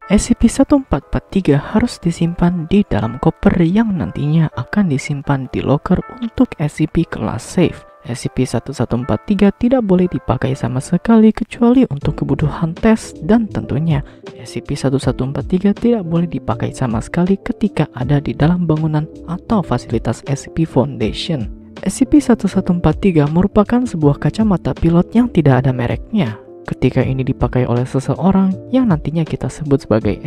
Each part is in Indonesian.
SCP-1443 harus disimpan di dalam koper yang nantinya akan disimpan di locker untuk SCP kelas safe. SCP-1143 tidak boleh dipakai sama sekali kecuali untuk kebutuhan tes, dan tentunya SCP-1143 tidak boleh dipakai sama sekali ketika ada di dalam bangunan atau fasilitas SCP Foundation. SCP-1143 merupakan sebuah kacamata pilot yang tidak ada mereknya. Ketika ini dipakai oleh seseorang yang nantinya kita sebut sebagai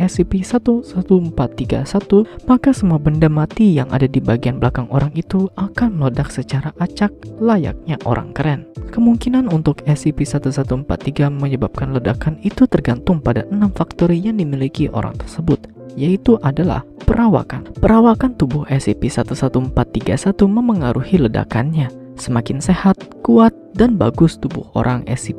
SCP-11431, maka semua benda mati yang ada di bagian belakang orang itu akan meledak secara acak layaknya orang keren. Kemungkinan untuk SCP-1143 menyebabkan ledakan itu tergantung pada 6 faktor yang dimiliki orang tersebut, yaitu adalah perawakan. Perawakan tubuh SCP-11431 memengaruhi ledakannya. Semakin sehat, kuat, dan bagus tubuh orang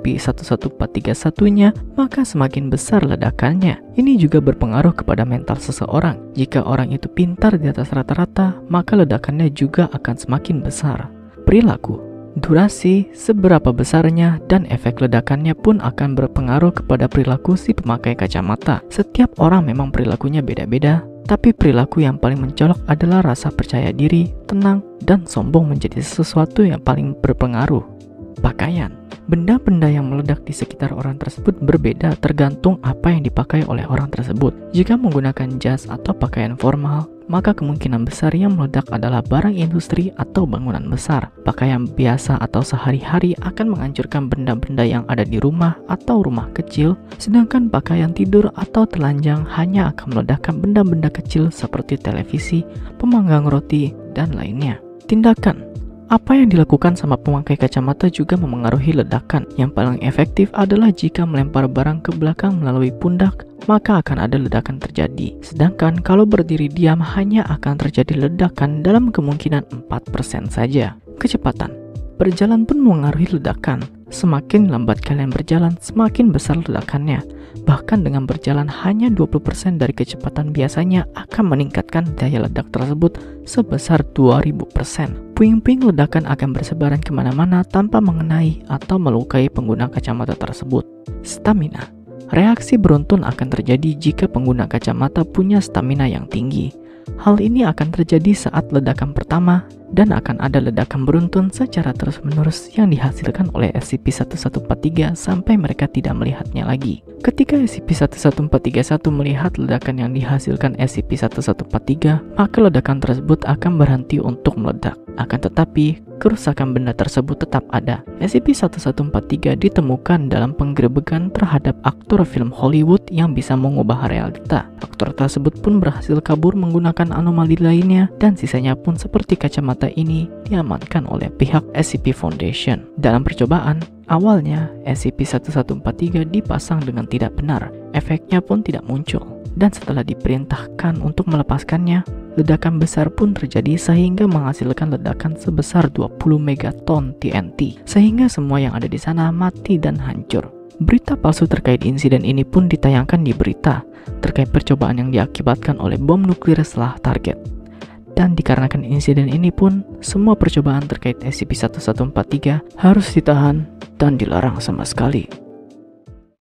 SCP-11431-nya, maka semakin besar ledakannya. Ini juga berpengaruh kepada mental seseorang. Jika orang itu pintar di atas rata-rata, maka ledakannya juga akan semakin besar. Perilaku, durasi, seberapa besarnya, dan efek ledakannya pun akan berpengaruh kepada perilaku si pemakai kacamata. Setiap orang memang perilakunya beda-beda, tapi perilaku yang paling mencolok adalah rasa percaya diri, tenang, dan sombong menjadi sesuatu yang paling berpengaruh. Pakaian. Benda-benda yang meledak di sekitar orang tersebut berbeda tergantung apa yang dipakai oleh orang tersebut. Jika menggunakan jas atau pakaian formal, maka kemungkinan besar yang meledak adalah barang industri atau bangunan besar. Pakaian biasa atau sehari-hari akan menghancurkan benda-benda yang ada di rumah atau rumah kecil, sedangkan pakaian tidur atau telanjang hanya akan meledakkan benda-benda kecil seperti televisi, pemanggang roti, dan lainnya. Tindakan. Apa yang dilakukan sama pemakai kacamata juga memengaruhi ledakan. Yang paling efektif adalah jika melempar barang ke belakang melalui pundak, maka akan ada ledakan terjadi. Sedangkan kalau berdiri diam hanya akan terjadi ledakan dalam kemungkinan 4% saja. Kecepatan. Berjalan pun memengaruhi ledakan. Semakin lambat kalian berjalan, semakin besar ledakannya. Bahkan dengan berjalan hanya 20% dari kecepatan biasanya akan meningkatkan daya ledak tersebut sebesar 2000%. Puing-puing ledakan akan bersebaran kemana-mana tanpa mengenai atau melukai pengguna kacamata tersebut. Stamina. Reaksi beruntun akan terjadi jika pengguna kacamata punya stamina yang tinggi. Hal ini akan terjadi saat ledakan pertama, dan akan ada ledakan beruntun secara terus-menerus yang dihasilkan oleh SCP-1143 sampai mereka tidak melihatnya lagi. Ketika SCP-11431 melihat ledakan yang dihasilkan SCP-1143, maka ledakan tersebut akan berhenti untuk meledak. Akan tetapi, kerusakan benda tersebut tetap ada. SCP-1143 ditemukan dalam penggerebekan terhadap aktor film Hollywood yang bisa mengubah realita. Aktor tersebut pun berhasil kabur menggunakan anomali lainnya, dan sisanya pun seperti kacamata ini diamankan oleh pihak SCP Foundation. Dalam percobaan, awalnya SCP-1143 dipasang dengan tidak benar. Efeknya pun tidak muncul. Dan setelah diperintahkan untuk melepaskannya, ledakan besar pun terjadi sehingga menghasilkan ledakan sebesar 20 megaton TNT, sehingga semua yang ada di sana mati dan hancur. Berita palsu terkait insiden ini pun ditayangkan di berita terkait percobaan yang diakibatkan oleh bom nuklir setelah target. Dan dikarenakan insiden ini pun, semua percobaan terkait SCP-1143 harus ditahan dan dilarang sama sekali.